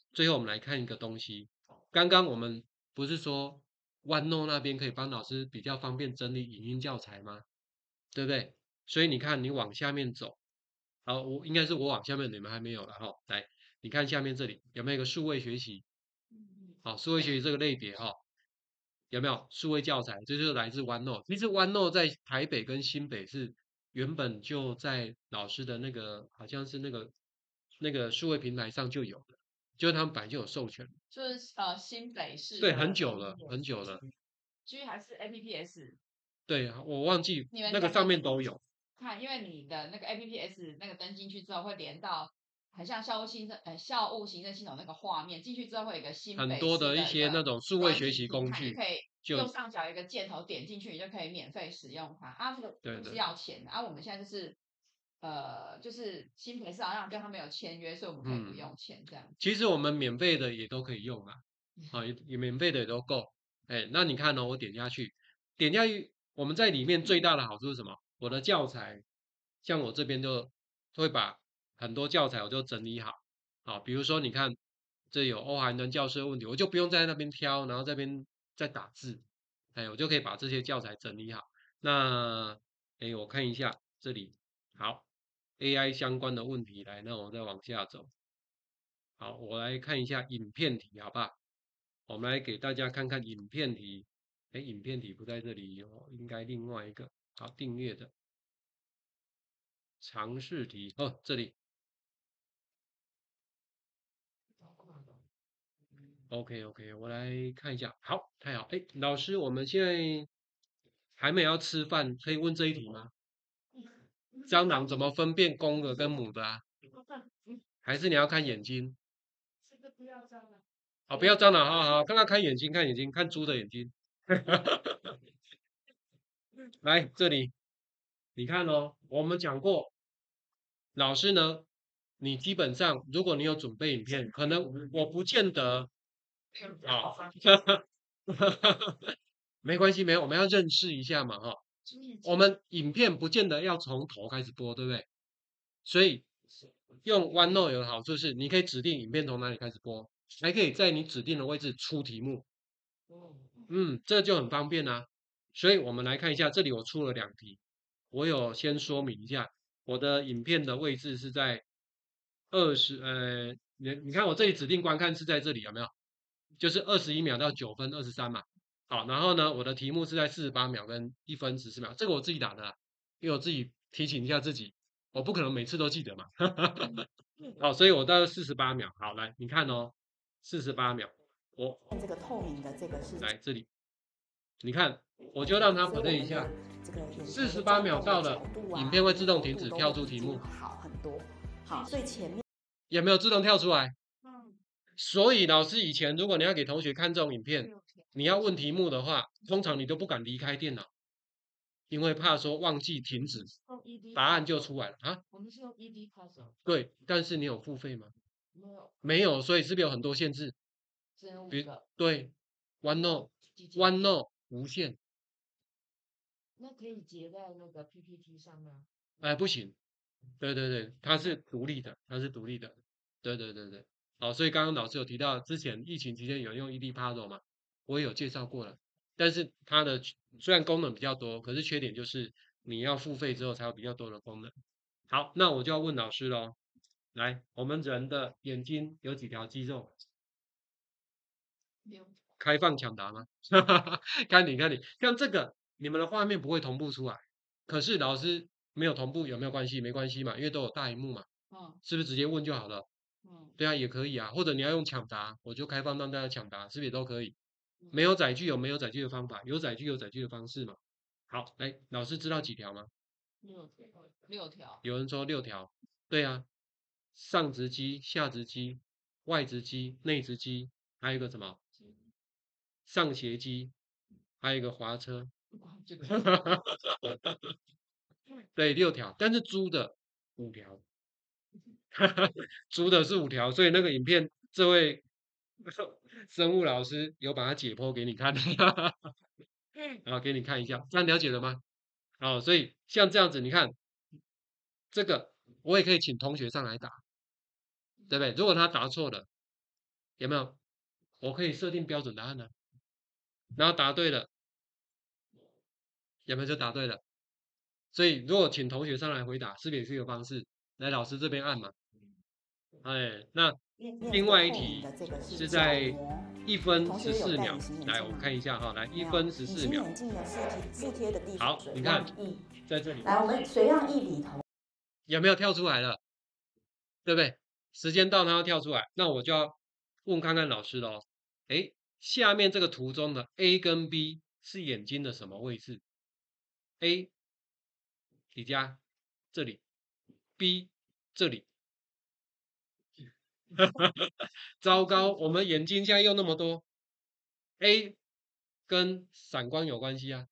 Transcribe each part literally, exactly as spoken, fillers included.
最后我们来看一个东西，刚刚我们不是说 OneNote 那边可以帮老师比较方便整理影音教材吗？对不对？所以你看，你往下面走，好，我应该是我往下面，你们还没有了哈。来，你看下面这里有没有一个数位学习？好，数位学习这个类别哈，有没有数位教材？这就是来自 OneNote。其实 OneNote 在台北跟新北是原本就在老师的那个好像是那个那个数位平台上就有的，就是他们本来就有授权。 就是呃新北市对， 的很久了，很久了。 G 还是 A P P S？ 对，我忘记你们那个上面都有。 看，因为你的那个 A P P S 那个登进去之后会连到很像校务行政呃校务行政系统那个画面，进去之后会有一个新很北多的一些市的一个那种数位软学习体平台，你工具， 可以就右上角有一个箭头点进去，你就可以免费使用它啊，这个不是对对要钱的啊。我们现在就是呃就是新北市好像跟他们有签约，所以我们可以不嗯， 用钱这样子。 其实我们免费的也都可以用啊，啊也也免费的也都够。哎，那你看哦，我点下去，点下去，我们在里面最大的好处是什么？我的教材，像我这边就会把很多教材我就整理好，好，比如说你看这有欧韩能教师的问题，我就不用在那边挑，然后这边再打字，哎，我就可以把这些教材整理好。那哎，我看一下这里，好，A I 相关的问题来，那我再往下走。好，我来看一下影片题，好不好？我们来给大家看看影片题。哎，影片题不在这里哦，应该另外一个。好，订阅的尝试题哦，这里。OK OK，我来看一下。好，太好。哎，老师，我们现在还没有要吃饭，可以问这一题吗？蟑螂怎么分辨公的跟母的啊？还是你要看眼睛？好，不要蟑螂，好好，看看看眼睛，看眼睛，看猪的眼睛。来这里，你看哦，我们讲过，老师呢，你基本上如果你有准备影片，可能我不见得啊，没关系，没有，我们要认识一下嘛，哈。我们影片不见得要从头开始播，对不对？所以用 OneNote 有的好处是，你可以指定影片从哪里开始播，还可以在你指定的位置出题目。嗯，这就很方便啦、所以我们来看一下，这里我出了两题，我有先说明一下，我的影片的位置是在二十，呃，你你看我这里指定观看是在这里有没有？就是二十一秒到九分二十三嘛。好，然后呢，我的题目是在四十八秒跟一分十四秒，这个我自己打的啦，因为我自己提醒一下自己，我不可能每次都记得嘛。好，所以我到四十八秒，好，来你看哦，四十八秒，我这个透明的这个是来这里。你看，我就让它 play 一下， 这个四十八秒到了，影片会自动停止，跳出题目。 好很多，好，所以前面有没有自动跳出来？所以老师以前如果你要给同学看这种影片，你要问题目的话，通常你都不敢离开电脑，因为怕说忘记停止，答案就出来了啊。 我们是用 E D Pass。 对，但是你有付费吗？ 没有， 没有，所以是不是有很多限制？ 只有五比个。 对，OneNote OneNote 无限。 那可以截在那个 P P T 上吗？ 哎，不行，对对对，它是独立的，它是独立的，对对对对。好，所以刚刚老师有提到，之前疫情期间有用 E D Puzzle 嘛，我也有介绍过了。但是它的虽然功能比较多，可是缺点就是你要付费之后才有比较多的功能。好，那我就要问老师喽。来，我们人的眼睛有几条肌肉？ 六。 开放抢答吗？看你看你，像这个你们的画面不会同步出来，可是老师没有同步有没有关系？没关系嘛，因为都有大荧幕嘛， 嗯是不是直接问就好了？ 嗯， 对啊，也可以啊，或者你要用抢答，我就开放让大家抢答，是不是也都可以？没有载具有没有载具的方法，有载具有载具的方式嘛。好，来，老师知道几条吗？ 六条。六条。 有人说六条，对啊，上直肌、下直肌、外直肌、内直肌，还有一个什么上斜肌，还有一个滑车。对，六条，但是猪的五条，猪的是五条，所以那个影片这位生物老师有把它解剖给你看，然后给你看一下，这样了解了吗？好，所以像这样子，你看这个，我也可以请同学上来打，对不对？如果他答错了， 有没有？我可以设定标准答案呢、啊，然后答对了，有没有就答对了？所以如果请同学上来回答，是不是也是一个方式？来，老师这边按嘛。哎，那另外一题是在一分十四秒。来，我们看一下哈，来一分十四秒。 隐形眼镜的试贴试贴的地方， 好，你看，在这里。 来，我们水样一里头有没有跳出来了？对不对？时间到，它要跳出来，那我就要问看看老师喽。哎，下面这个图中的 A 跟 B 是眼睛的什么位置 ？A 底加这里 ，B 这里。糟糕，我们眼睛现在用那么多 ，A 跟散光有关系啊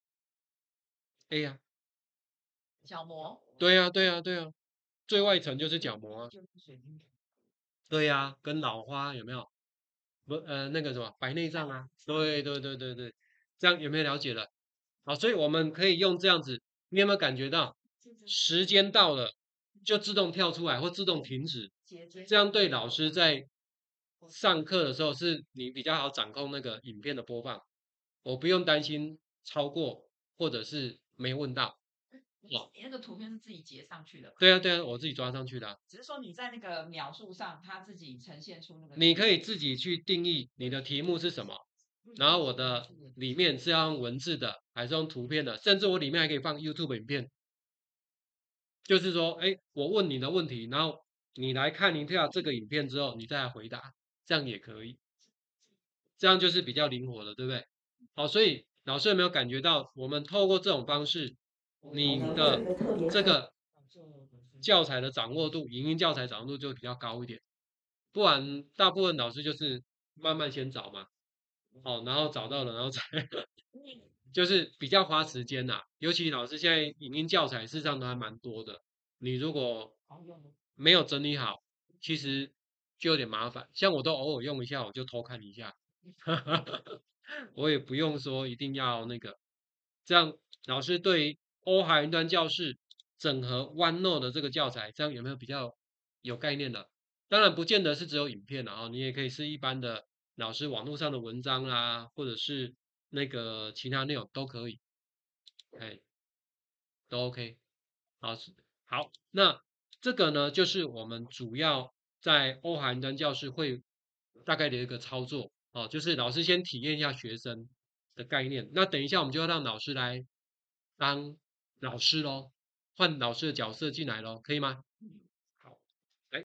，A 呀、啊， 角膜。 对呀、啊，对呀、啊，对呀、啊，最外层就是角膜啊。对呀、啊，跟老花有没有？不，呃，那个什么白内障啊？对对对对对，这样有没有了解了？好，所以我们可以用这样子，你有没有感觉到时间到了就自动跳出来或自动停止？这样对老师在上课的时候是你比较好掌控那个影片的播放，我不用担心超过或者是没问到。 哦，你那个图片是自己截上去的？ 对啊，对啊，我自己抓上去的、啊。 只是说你在那个描述上，它自己呈现出那个。 你可以自己去定义你的题目是什么，然后我的里面是要用文字的，还是用图片的，甚至我里面还可以放 YouTube 影片。就是说，哎，我问你的问题，然后你来看一下这个影片之后，你再来回答，这样也可以。这样就是比较灵活的，对不对？好，所以老师有没有感觉到，我们透过这种方式，你的这个教材的掌握度，影音教材掌握度就比较高一点。不然大部分老师就是慢慢先找嘛，好，然后找到了，然后才就是比较花时间呐。尤其老师现在影音教材事实上都还蛮多的，你如果没有整理好，其实就有点麻烦。像我都偶尔用一下，我就偷看一下。我也不用说一定要那个，这样老师对于欧海云端教室整合 OneNote 的这个教材，这样有没有比较有概念了？当然不见得是只有影片啊，你也可以是一般的老师网络上的文章啦，或者是那个其他内容都可以，哎，都 OK。好，好，那这个呢，就是我们主要在欧海云端教室会大概的一个操作。哦，就是老师先体验一下学生的概念，那等一下我们就要让老师来当老师咯，换老师的角色进来咯，可以吗？